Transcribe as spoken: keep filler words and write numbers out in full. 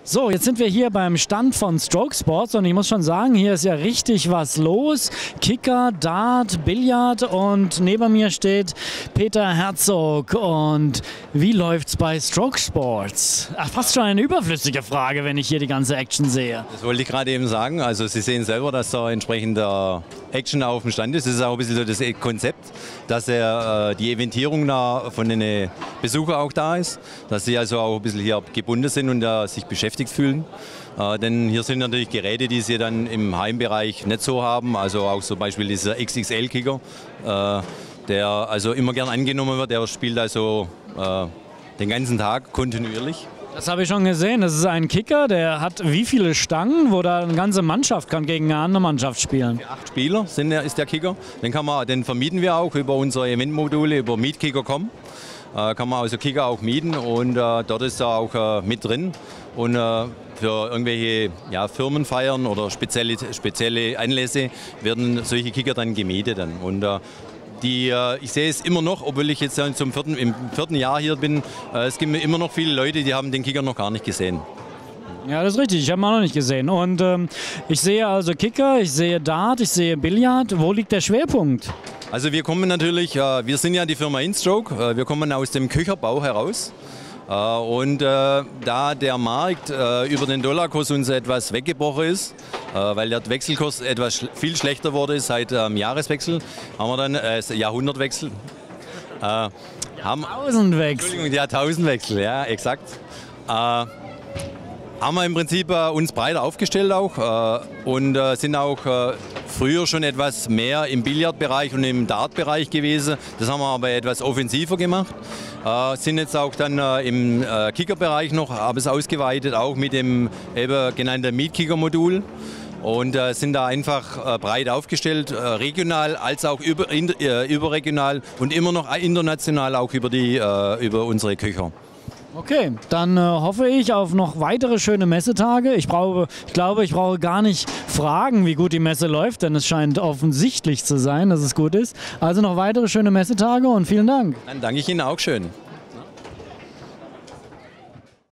So, jetzt sind wir hier beim Stand von Stroke Sports und ich muss schon sagen, hier ist ja richtig was los. Kicker, Dart, Billard und neben mir steht Peter Herzog. Und wie läuft's bei Stroke Sports? Ach, fast schon eine überflüssige Frage, wenn ich hier die ganze Action sehe. Das wollte ich gerade eben sagen. Also Sie sehen selber, dass da entsprechend der Action auf dem Stand ist. Das ist auch ein bisschen so das Konzept, dass er, äh, die Eventierung da von den Besuchern auch da ist, dass sie also auch ein bisschen hier gebunden sind und äh, sich beschäftigt fühlen. Äh, denn hier sind natürlich Geräte, die sie dann im Heimbereich nicht so haben. Also auch zum Beispiel dieser X X L-Kicker, äh, der also immer gern angenommen wird. Der spielt also äh, den ganzen Tag kontinuierlich. Das habe ich schon gesehen. Das ist ein Kicker, der hat wie viele Stangen, wo da eine ganze Mannschaft kann gegen eine andere Mannschaft spielen. Für acht Spieler sind der, ist der Kicker. Den, kann man, den vermieten wir auch über unsere Eventmodule, über Mietkicker Punkt com. Äh, kann man also Kicker auch mieten und äh, dort ist er auch äh, mit drin. Und äh, für irgendwelche ja, Firmenfeiern oder spezielle, spezielle Anlässe werden solche Kicker dann gemietet. Dann. Und, äh, Die, ich sehe es immer noch, obwohl ich jetzt zum vierten, im vierten Jahr hier bin, es gibt immer noch viele Leute, die haben den Kicker noch gar nicht gesehen. Ja, das ist richtig, ich habe ihn auch noch nicht gesehen. Und ähm, ich sehe also Kicker, ich sehe Dart, ich sehe Billard. Wo liegt der Schwerpunkt? Also wir kommen natürlich, wir sind ja die Firma InStroke, wir kommen aus dem Köcherbau heraus. Und äh, da der Markt äh, über den Dollarkurs uns etwas weggebrochen ist, äh, weil der Wechselkurs etwas sch viel schlechter wurde seit dem Jahreswechsel, haben wir dann äh, Jahrhundertwechsel. Äh, haben, Jahrtausendwechsel. Entschuldigung, Jahrtausendwechsel, ja, exakt. Äh, haben wir im Prinzip äh, uns breiter aufgestellt auch äh, und äh, sind auch äh, früher schon etwas mehr im Billardbereich und im Dartbereich gewesen. Das haben wir aber etwas offensiver gemacht. Äh, sind jetzt auch dann äh, im äh, Kickerbereich noch, haben es ausgeweitet, auch mit dem eben genannten Mietkicker-Modul. Und äh, sind da einfach äh, breit aufgestellt, äh, regional als auch über, in, äh, überregional und immer noch international auch über, die, äh, über unsere Köcher. Okay, dann äh, hoffe ich auf noch weitere schöne Messetage. Ich, brauche, ich glaube, ich brauche gar nicht fragen, wie gut die Messe läuft, denn es scheint offensichtlich zu sein, dass es gut ist. Also noch weitere schöne Messetage und vielen Dank. Dann danke ich Ihnen auch schön.